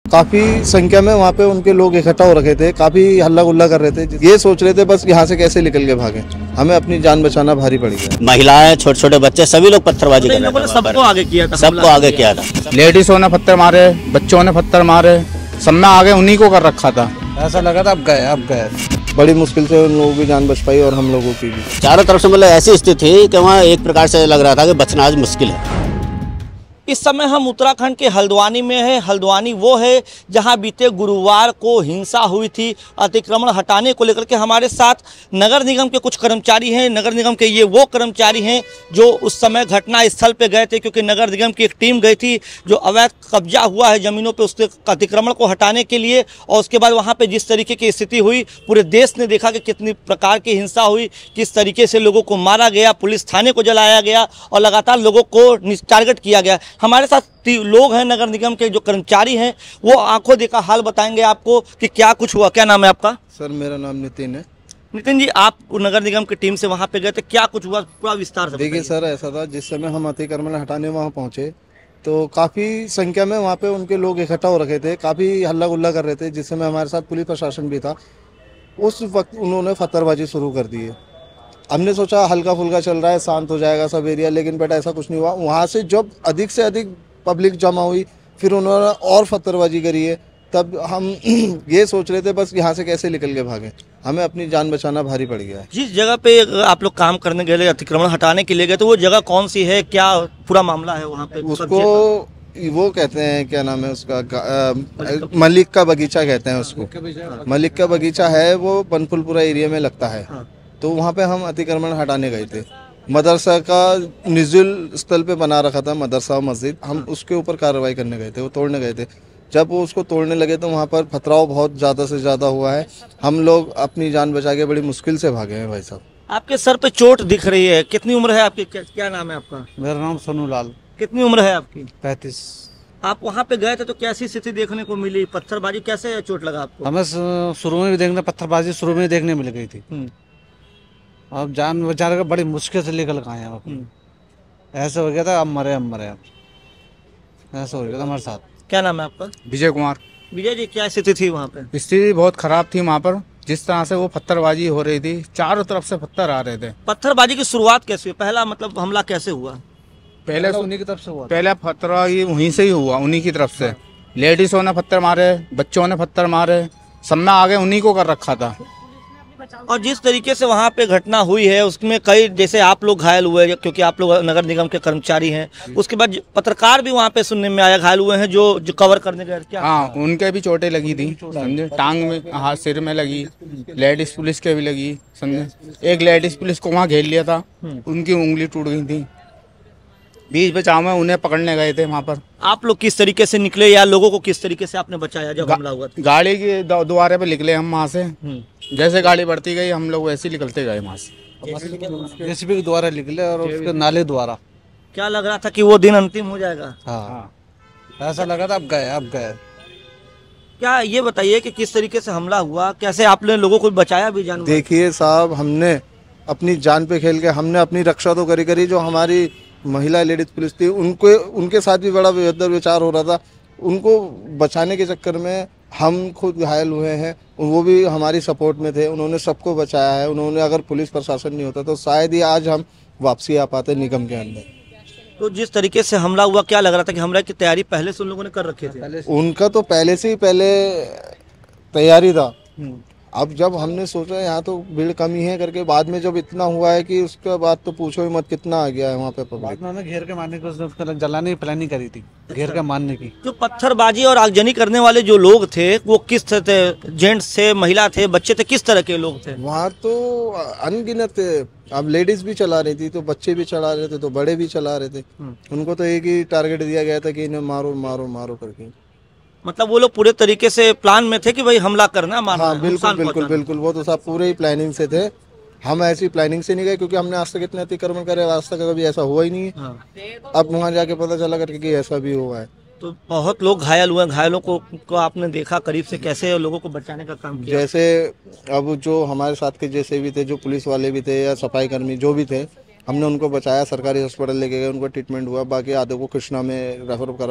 काफी संख्या में वहाँ पे उनके लोग इकट्ठा हो रखे थे, काफी हल्ला गुल्ला कर रहे थे। ये सोच रहे थे बस यहाँ से कैसे निकल के भागे। हमें अपनी जान बचाना भारी पड़ गया। महिलाएं, छोटे छोटे बच्चे, सभी लोग पत्थरबाजी कर रहे थे। सबको आगे किया था, सबको आगे किया था। लेडीजों ने पत्थर मारे, बच्चों ने पत्थर मारे, सब में आगे उन्हीं को कर रखा था। ऐसा लगा था अब गए। बड़ी मुश्किल से उन लोगों की जान बच पाई और हम लोगों की भी। चारों तरफ से मतलब ऐसी स्थिति थी कि वहाँ एक प्रकार से लग रहा था कि बचना आज मुश्किल है। इस समय हम उत्तराखंड के हल्द्वानी में है। हल्द्वानी वो है जहां बीते गुरुवार को हिंसा हुई थी अतिक्रमण हटाने को लेकर के। हमारे साथ नगर निगम के कुछ कर्मचारी हैं। नगर निगम के ये वो कर्मचारी हैं जो उस समय घटना स्थल पे गए थे, क्योंकि नगर निगम की एक टीम गई थी जो अवैध कब्जा हुआ है ज़मीनों पे उसके अतिक्रमण को हटाने के लिए। और उसके बाद वहाँ पर जिस तरीके की स्थिति हुई, पूरे देश ने देखा कि कितनी प्रकार की हिंसा हुई, किस तरीके से लोगों को मारा गया, पुलिस थाने को जलाया गया और लगातार लोगों को टारगेट किया गया। हमारे साथ लोग हैं नगर निगम के जो कर्मचारी हैं, वो आंखों देखा हाल बताएंगे आपको कि क्या कुछ हुआ। क्या नाम है आपका? सर मेरा नाम नितिन है। नितिन जी, आप नगर निगम की टीम से वहां पे गए थे, क्या कुछ हुआ पूरा विस्तार से देखिए सर, ऐसा था जिस समय हम अतिक्रमण हटाने वहाँ पहुँचे तो काफ़ी संख्या में वहाँ पे उनके लोग इकट्ठा हो रखे थे, काफ़ी हल्ला गुल्ला कर रहे थे। जिस समय हमारे साथ पुलिस प्रशासन भी था, उस वक्त उन्होंने पत्थरबाजी शुरू कर दी है। हमने सोचा हल्का फुल्का चल रहा है, शांत हो जाएगा सब एरिया, लेकिन बेटा ऐसा कुछ नहीं हुआ। वहाँ से जब अधिक से अधिक पब्लिक जमा हुई, फिर उन्होंने और पत्थरबाजी करी है। तब हम ये सोच रहे थे बस यहाँ से कैसे निकल के भागे। हमें अपनी जान बचाना भारी पड़ गया है। जिस जगह पे आप लोग काम करने गए, अतिक्रमण हटाने के लिए गए, तो वो जगह कौन सी है, क्या पूरा मामला है वहाँ पे? उसको वो कहते हैं, क्या नाम है उसका, मलिक का बगीचा कहते हैं उसको। मलिक का बगीचा है, वो बनफुलपुरा एरिया में लगता है। तो वहाँ पे हम अतिक्रमण हटाने गए थे। मदरसा का निजुल स्थल पे बना रखा था मदरसा और मस्जिद, हम उसके ऊपर कार्रवाई करने गए थे, वो तोड़ने गए थे। जब वो उसको तोड़ने लगे तो वहाँ पर पथराव बहुत ज़्यादा से ज़्यादा हुआ है। हम लोग अपनी जान बचा के बड़ी मुश्किल से भागे हैं भाई साहब। आपके सर पे चोट दिख रही है, कितनी उम्र है आपकी? क्या नाम है आपका? मेरा नाम सोनू लाल। कितनी उम्र है आपकी? 35। आप वहाँ पे गए थे तो कैसी स्थिति देखने को मिली? पत्थरबाजी कैसे चोट लगा आपको? हमें शुरू में भी देखने, पत्थरबाजी शुरू में देखने मिल गई थी। अब जान बचा के बड़ी मुश्किल से निकल के आए हैं। ऐसा हो गया था, अब मरे अब ऐसा हो गया था हमारे साथ। क्या नाम है आपका? विजय कुमार। विजय जी, क्या स्थिति थी वहाँ पे? स्थिति बहुत खराब थी वहाँ पर। जिस तरह से वो पत्थरबाजी हो रही थी, चारों तरफ से पत्थर आ रहे थे। पत्थरबाजी की शुरुआत कैसे हुई? पहला मतलब हमला कैसे हुआ? पहले उन्हीं की तरफ से हुआ। पहले पत्थरबाजी वहीं से ही हुआ, उन्हीं की तरफ से। लेडीजों ने पत्थर मारे, बच्चों ने पत्थर मारे, सब में आगे उन्हीं को कर रखा था। और जिस तरीके से वहाँ पे घटना हुई है उसमें कई, जैसे आप लोग घायल हुए क्योंकि आप लोग नगर निगम के कर्मचारी हैं, उसके बाद पत्रकार भी वहाँ पे सुनने में आया घायल हुए हैं जो कवर करने गए। क्या? हाँ, उनके भी चोटें लगी थी, समझे। टांग में, हाथ, सिर में लगी। लेडीज पुलिस के भी लगी, समझे। एक लेडीज पुलिस को वहाँ घेर लिया था, उनकी उंगली टूट गई थी। बीच बचाव में उन्हें पकड़ने गए थे वहाँ पर। आप लोग किस तरीके से निकले या लोगों को किस तरीके से आपने बचाया जब हमला हुआ था? गाड़ी के द्वारे पे निकले हम वहाँ से। जैसे गाड़ी बढ़ती गई हम लोग वैसे ही निकलते गए वहाँ से। जेसीबी के द्वारा निकले और उसके नाले द्वारा। क्या लग रहा था कि वो दिन अंतिम हो जाएगा? हाँ, ऐसा लगा था अब गए। क्या ये बताइए कि किस तरीके से हमला हुआ, कैसे आपने लोगों को बचाया भी? जान देखिए साहब, हमने अपनी जान पे खेल के हमने अपनी रक्षा तो करी। जो हमारी महिला लेडीज पुलिस थी, उनके साथ भी बड़ा विचार हो रहा था। उनको बचाने के चक्कर में हम खुद घायल हुए हैं, वो भी हमारी सपोर्ट में थे। उन्होंने सबको बचाया है। उन्होंने, अगर पुलिस प्रशासन नहीं होता तो शायद ही आज हम वापसी आ पाते निगम के अंदर। तो जिस तरीके से हमला हुआ, क्या लग रहा था कि हमले की तैयारी पहले से उन लोगों ने कर रखी थी? उनका तो पहले से ही तैयारी था। अब जब हमने सोचा यहाँ तो भीड़ कमी है करके, बाद में जब इतना हुआ है कि उसके बाद तो पूछो ही मत कितना आ गया है वहाँ पे पब्लिक। उन्होंने घेर के मारने को, जलाने की प्लानिंग करी थी, घेर के मारने की। जो पत्थरबाजी और आगजनी करने वाले जो लोग थे वो किस तरह थे? जेंट्स थे, महिला थे, बच्चे थे, किस तरह के लोग थे? वहाँ तो अनगिनत थे। अब लेडीज भी चला रही थी तो बच्चे भी चला रहे थे तो बड़े भी चला रहे थे। उनको तो एक ही टारगेट दिया गया था कि इन्हें मारो मारो मारो करके। मतलब वो लोग पूरे तरीके से प्लान में थे कि भाई हमला करना, मारना। हाँ, बिल्कुल। वो तो सब पूरे ही प्लानिंग से थे। हम ऐसी प्लानिंग से नहीं गए क्योंकि हमने आज तक इतने अतिक्रमण करे, आज तक कभी ऐसा हुआ ही नहीं है। अब वहाँ जाके पता चला करके कि ऐसा भी हुआ है। तो बहुत लोग घायल हुए। घायलों को आपने देखा करीब से, कैसे लोगों को बचाने का काम किया? जैसे अब जो हमारे साथ के जैसे भी थे, जो पुलिस वाले भी थे या सफाई कर्मी जो भी थे, हमने उनको बचाया, सरकारी हॉस्पिटल लेके गए, उनको ट्रीटमेंट हुआ। बाकी आधे को कृष्णा में रेफर करा,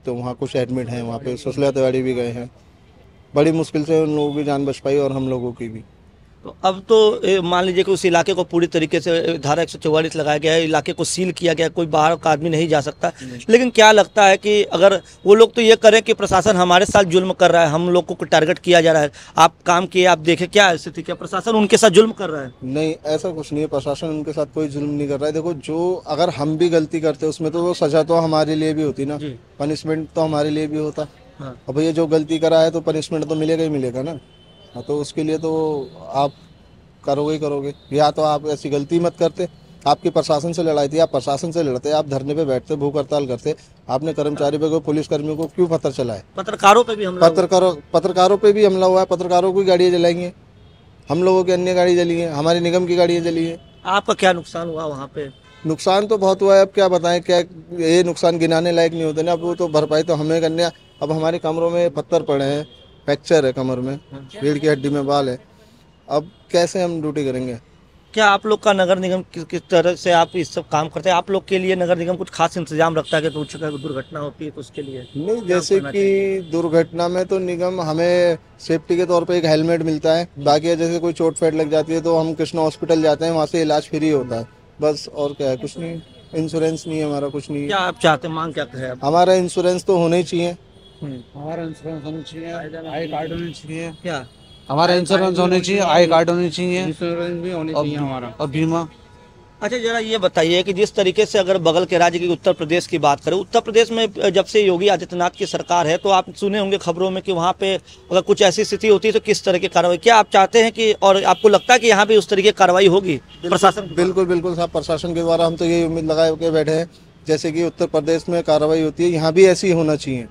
तो वहाँ कुछ एडमिट हैं, वहाँ पे सुसला तिवारी भी गए हैं। बड़ी मुश्किल से उन लोगों की जान बच पाई और हम लोगों की भी। तो अब तो मान लीजिए कि उस इलाके को पूरी तरीके से धारा 144 लगाया गया है, इलाके को सील किया गया है, कोई बाहर का आदमी नहीं जा सकता। लेकिन क्या लगता है कि अगर वो लोग तो ये करें कि प्रशासन हमारे साथ जुल्म कर रहा है, हम लोग को टारगेट किया जा रहा है, आप काम किए, आप देखें क्या स्थिति, क्या प्रशासन उनके साथ जुल्म कर रहा है? नहीं, ऐसा कुछ नहीं है, प्रशासन उनके साथ कोई जुल्म नहीं कर रहा है। देखो, जो अगर हम भी गलती करते उसमें तो वो सजा तो हमारे लिए भी होती ना, पनिशमेंट तो हमारे लिए भी होता। अब ये जो गलती करा है तो पनिशमेंट तो मिलेगा ही मिलेगा ना। तो उसके लिए तो आप करोगे ही करोगे, या तो आप ऐसी गलती मत करते। आपकी प्रशासन से लड़ाई थी, आप प्रशासन से लड़ते, आप धरने पे बैठते, भूख हड़ताल करते। आपने कर्मचारी पे, पुलिस कर्मियों को क्यों पत्थर चलाए? पत्रकारों पे भी हमला, पत्रकारों पे भी हमला हुआ है। पत्रकारों की गाड़ियाँ जलाएंगे, हम लोगों की अन्य गाड़ी जली है, हमारे निगम की गाड़ियाँ जली है। आपका क्या नुकसान हुआ वहाँ पे? नुकसान तो बहुत हुआ है, अब क्या बताएं, क्या ये नुकसान गिनाने लायक नहीं होते ना। अब वो तो भरपाई तो हमें करने। अब हमारे कमरों में पत्थर पड़े हैं, फ्रैक्चर है कमर में, रीढ़ की हड्डी में बाल है। अब कैसे हम ड्यूटी करेंगे? क्या आप लोग का नगर निगम किस तरह से आप इस सब काम करते हैं? आप लोग के लिए नगर निगम कुछ खास इंतजाम रखता है कि कुछ दुर्घटना होती है तो उसके लिए? नहीं, जैसे कि दुर्घटना में तो निगम हमें सेफ्टी के तौर पे एक हेलमेट मिलता है। बाकी जैसे कोई चोट फेट लग जाती है तो हम कृष्णा हॉस्पिटल जाते हैं, वहाँ से इलाज फ्री होता है बस। और क्या है, कुछ नहीं। इंश्योरेंस नहीं है हमारा, कुछ नहीं है। क्या आप चाहते हैं, मांग क्या है? हमारा इंश्योरेंस तो होना ही चाहिए। हमारा इंश्योरेंस होना चाहिए, आई कार्ड होना चाहिए। क्या हमारा इंश्योरेंस होना चाहिए, आई कार्ड होनी चाहिए, इंश्योरेंस भी होनी चाहिए हमारा, और बीमा। अच्छा, जरा ये बताइए कि जिस तरीके से अगर बगल के राज्य की उत्तर प्रदेश की बात करें, उत्तर प्रदेश में जब से योगी आदित्यनाथ की सरकार है तो आप सुने होंगे खबरों में कि वहाँ पे अगर कुछ ऐसी स्थिति होती है तो किस तरह की कार्रवाई, क्या आप चाहते हैं कि, और आपको लगता है कि यहाँ पे उस तरीके की कार्रवाई होगी प्रशासन? बिल्कुल बिल्कुल साहब, प्रशासन के द्वारा हम तो यही उम्मीद लगाए के बैठे हैं। जैसे कि उत्तर प्रदेश में कार्रवाई होती है, यहाँ भी ऐसी होना चाहिए।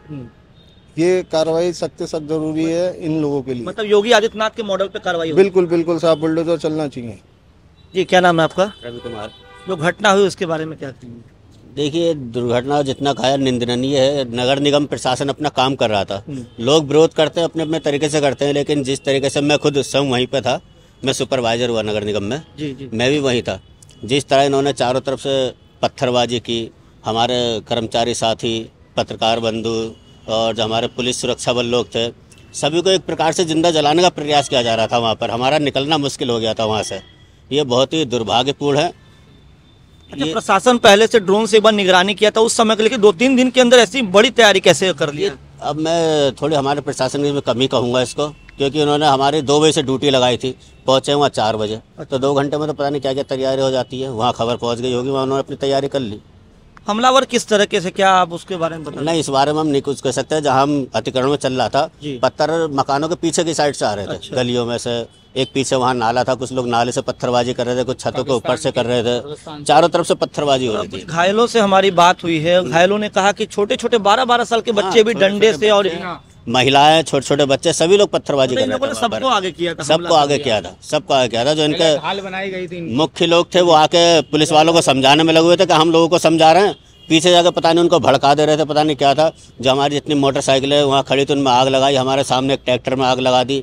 ये कार्रवाई सख्त से सख्त जरूरी है इन लोगों के लिए। मतलब योगी आदित्यनाथ के मॉडल पे कार्रवाई होगी? बिल्कुल बिल्कुल साहब, बुलडोजर चलना चाहिए। जी, क्या नाम है आपका? रवि कुमार। जो घटना हुई उसके बारे में क्या कहेंगे? देखिए, दुर्घटना जितना कहा निंदनीय है। नगर निगम प्रशासन अपना काम कर रहा था, लोग विरोध करते हैं, अपने अपने तरीके से करते हैं। लेकिन जिस तरीके से मैं खुद स्वयं वहीं पे था, मैं सुपरवाइजर हुआ नगर निगम में, जी। मैं भी वहीं था। जिस तरह इन्होंने चारों तरफ से पत्थरबाजी की, हमारे कर्मचारी साथी, पत्रकार बंधु और जो हमारे पुलिस सुरक्षा बल लोग थे, सभी को एक प्रकार से जिंदा जलाने का प्रयास किया जा रहा था। वहाँ पर हमारा निकलना मुश्किल हो गया था वहाँ से। ये बहुत ही दुर्भाग्यपूर्ण है। अच्छा, प्रशासन पहले से ड्रोन से एक बार निगरानी किया था उस समय के, लेकिन 2-3 दिन के अंदर ऐसी बड़ी तैयारी कैसे कर लिया? अब मैं थोड़ी हमारे प्रशासन की कमी कहूँगा इसको, क्योंकि उन्होंने हमारी 2 बजे से ड्यूटी लगाई थी, पहुँचे वहाँ 4 बजे। तो 2 घंटे में तो पता नहीं क्या क्या तैयारी हो जाती है। वहाँ खबर पहुँच गई होगी, वहाँ उन्होंने अपनी तैयारी कर ली। हमलावर किस तरीके से, क्या आप उसके बारे में बताएं? नहीं, इस बारे में हम नहीं कुछ कह सकते। जहाँ हम अतिक्रमण में चल रहा था, पत्थर मकानों के पीछे की साइड से आ रहे थे। अच्छा। गलियों में से एक पीछे वहाँ नाला था, कुछ लोग नाले से पत्थरबाजी कर रहे थे, कुछ छतों के ऊपर से कर रहे थे। चारों तरफ से पत्थरबाजी हो रही थी। घायलों से हमारी बात हुई है, घायलों ने कहा कि छोटे छोटे 12-12 साल के बच्चे भी डंडे से, और महिलाएं, छोटे छोटे बच्चे, सभी लोग पत्थरबाजी कर रहे थे। सबको आगे किया था, सबको आगे किया था, सबको आगे किया था। जो इनके हाल बनाई गई थी, मुख्य लोग थे वो आके पुलिस वालों को समझाने में लगे हुए थे कि हम लोगों को समझा रहे हैं, पीछे जाकर पता नहीं उनको भड़का दे रहे थे, पता नहीं क्या था। जो हमारी जितनी मोटरसाइकिलें वहाँ खड़ी थी उनमें आग लगाई, हमारे सामने एक ट्रैक्टर में आग लगा दी।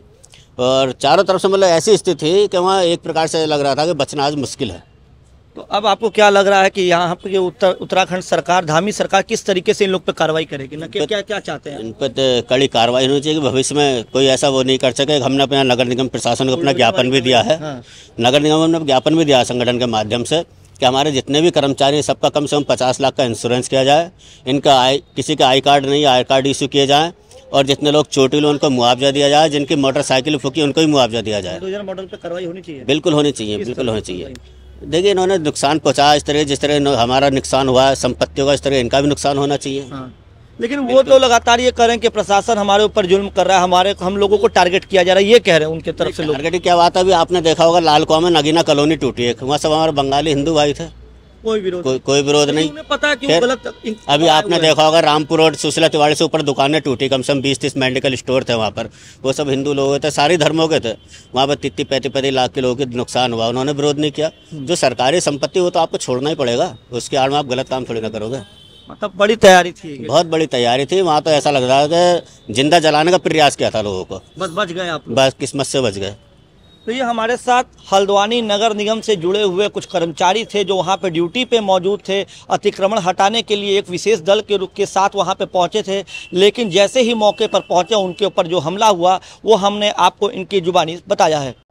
और चारों तरफ से मतलब ऐसी स्थिति थी कि वहाँ एक प्रकार से लग रहा था कि बचना आज मुश्किल है। तो अब आपको क्या लग रहा है कि यहाँ पे उत्तराखंड सरकार, धामी सरकार किस तरीके से इन लोग पे कार्रवाई करेगी ना? क्या क्या चाहते हैं? इन पर तो कड़ी कार्रवाई होनी चाहिए कि भविष्य में कोई ऐसा वो नहीं कर सके। हमने अपना नगर निगम प्रशासन को अपना ज्ञापन भी दिया है। नगर निगम ने ज्ञापन भी दिया संगठन के माध्यम से कि हमारे जितने भी कर्मचारी हैं सबका कम से कम 50 लाख का इंश्योरेंस किया जाए। इनका किसी का आई कार्ड नहीं, आई कार्ड इशू किए जाएँ। और जितने लोग चोटिल उनको मुआवजा दिया जाए, जिनकी मोटरसाइकिल फूकी उनको भी मुआवजा दिया जाए। मॉडल पे कार्रवाई होनी चाहिए। बिल्कुल होनी चाहिए, बिल्कुल होनी चाहिए। देखिए, इन्होंने नुकसान पहुंचाया इस तरह, जिस तरह हमारा नुकसान हुआ है संपत्तियों का, इस तरह इनका भी नुकसान होना चाहिए। लेकिन वो तो लगातार ये कह रहे हैं कि प्रशासन हमारे ऊपर जुल्म कर रहा है, हम लोगों को टारगेट किया जा रहा है, ये कह रहे हैं उनके तरफ से लोग। टारगेट की क्या बात है? अभी आपने देखा होगा लालकुआ में नगीना कॉलोनी टूटी है, वहाँ सब हमारे बंगाली हिंदू भाई थे, कोई विरोध नहीं। पता है कि वो गलत। अभी आपने देखा होगा रामपुर रोड सुशीला तिवारी से ऊपर दुकानें टूटी, कम से कम 20-30 मेडिकल स्टोर थे वहाँ पर, वो सब हिंदू लोग थे, सारे धर्मों के थे। वहाँ पर 30-35 लाख के लोगों के नुकसान हुआ, उन्होंने विरोध नहीं किया। जो सरकारी संपत्ति हो तो आपको छोड़ना ही पड़ेगा, उसके आड़ में आप गलत काम थोड़ी ना करोगे। मतलब बड़ी तैयारी थी, बहुत बड़ी तैयारी थी। वहाँ तो ऐसा लग रहा है कि जिंदा जलाने का प्रयास किया था लोगों को, बस बच गए आप, बस किस्मत से बच गए। तो ये हमारे साथ हल्द्वानी नगर निगम से जुड़े हुए कुछ कर्मचारी थे जो वहाँ पे ड्यूटी पे मौजूद थे। अतिक्रमण हटाने के लिए एक विशेष दल के साथ वहाँ पे पहुँचे थे, लेकिन जैसे ही मौके पर पहुँचे उनके ऊपर जो हमला हुआ वो हमने आपको इनकी जुबानी बताया है।